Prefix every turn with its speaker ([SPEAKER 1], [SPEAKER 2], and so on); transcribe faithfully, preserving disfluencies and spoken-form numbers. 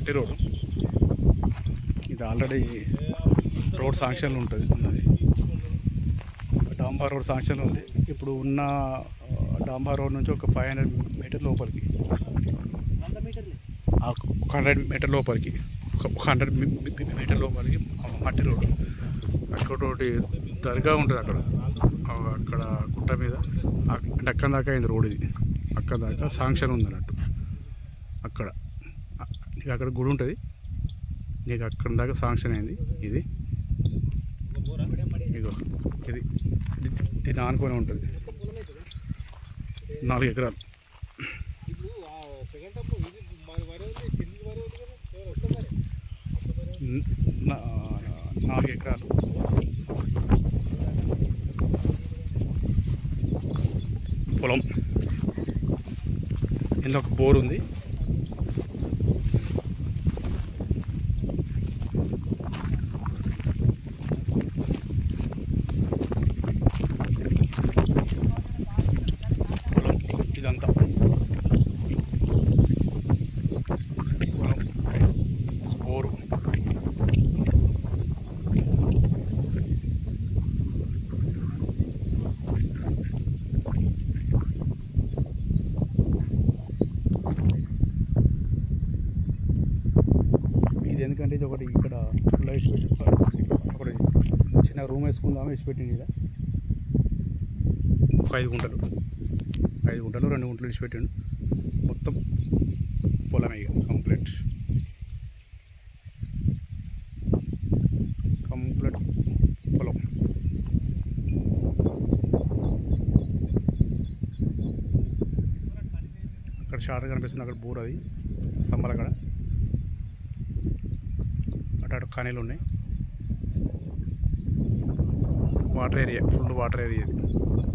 [SPEAKER 1] మట్టి రోడ్డు. ఇది already road sanction ఉంటుంది ఉన్నది. డాంబర్ రోడ్ శాంక్షన్ ఉంది. ఇప్పుడు ఉన్న డాంబర్ రోడ్ నుంచి ఒక ఫైవ్ హండ్రెడ్ మీటర్ లోపలికి, ఒక హండ్రెడ్ మీటర్ లోపలికి ఒక హండ్రెడ్ మీటర్ లోపలికి మట్టి రోడ్డు. అక్కడ ఒకటి దర్గా ఉంటుంది. అక్కడ అక్కడ గుట్ట మీద అంటే అక్కడ దాకా అయింది రోడ్. ఇది అక్కడ దాకా శాంక్షన్ ఉంది అన్నట్టు. అక్కడ నీకు అక్కడ గుడి ఉంటుంది, నీకు అక్కడ దాకా శాంక్షన్ అయింది. ఇది ఇగో ఇది దీన్ని ఆనుకొని ఉంటుంది. నాలుగు ఎకరాలు నాలుగు ఎకరాలు పొలం. ఇందులో ఒక బోర్ ఉంది. పొలం ఇదంతా పొలం, బోరు. ఇది ఎందుకంటే ఇది ఒకటి ఇక్కడ లైట్ పెట్టి ఒకటి చిన్న రూమ్ వేసుకుందాము వేసి పెట్టింది. ఇక్కడ ఒక ఐదు గుంటలు ఐదు గుంటలు రెండు గుంటలు విడిచిపెట్టిండు. మొత్తం పొలమే ఇక కంప్లీట్ కంప్లీట్ పొలం. అక్కడ షార్ట్ కనిపిస్తుంది. అక్కడ బోర్, అది స్తంభాల కాడ. అటు అటు కానీలు ఉన్నాయి. Water area, full water area ఇది.